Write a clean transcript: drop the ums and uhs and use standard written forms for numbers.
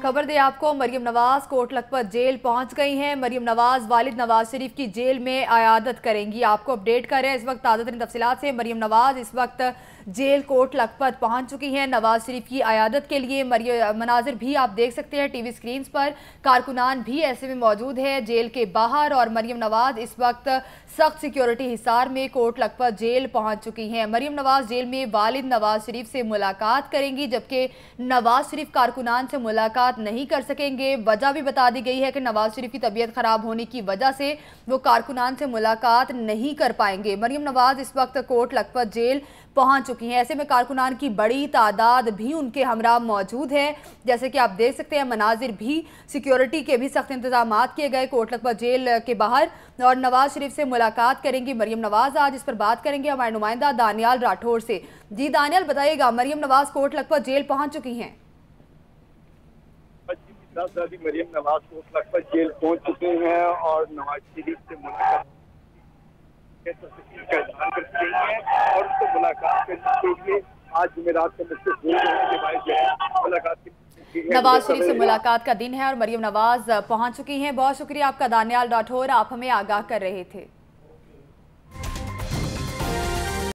खबर दे आपको, मरियम नवाज कोट लखपत जेल पहुंच गई हैं। मरियम नवाज वालिद नवाज शरीफ की जेल में आयादत करेंगी। आपको अपडेट कर रहे हैं इस वक्त ताज़ा तरीन तफसीलात से। मरियम नवाज इस वक्त जेल कोट लखपत पहुंच चुकी हैं नवाज शरीफ की आयादत के लिए। मनाजिर भी आप देख सकते हैं टीवी स्क्रीन पर। कारकुनान भी ऐसे में मौजूद है जेल के बाहर और मरियम नवाज इस वक्त सख्त सिक्योरिटी हिसार में कोट लखपत जेल पहुंच चुकी हैं। मरियम नवाज जेल में वालिद नवाज शरीफ से मुलाकात करेंगी, जबकि नवाज शरीफ कारकुनान से मुलाकात नहीं कर सकेंगे। वजह भी बता दी गई है कि नवाज शरीफ की तबीयत खराब होने की वजह से वो कारकुनान से मुलाकात नहीं कर पाएंगे। मरियम नवाज इस वक्त कोट लखपत जेल पहुंच चुकी हैं। ऐसे में कारकुनान की बड़ी तादाद भी उनके हमरा मौजूद है। जैसे कि आप देख सकते हैं मनाजिर भी, सिक्योरिटी के भी सख्त इंतजाम किए गए कोट लखपत जेल के बाहर। और नवाज शरीफ से मुलाकात करेंगी मरियम नवाज। आज इस पर बात करेंगे हमारे नुमाइंदा दानियाल राठौर से। जी दानियाल, बताइएगा, मरियम नवाज कोट लखपत जेल पहुंच चुकी हैं। मरियम नवाज कोट लखपत जेल पहुंच चुके हैं और नवाज शरीफ से मुलाकात का ऐलान कर चुकी हैं और उससे मुलाकात करने के लिए आज जुमेरात को मुझसे भूल जाने के बाद जो है मुलाकात की। नवाज शरीफ से मुलाकात का दिन है और मरियम नवाज पहुंच चुकी हैं। बहुत शुक्रिया आपका दानियाल राठौर, आप हमें आगाह कर रहे थे।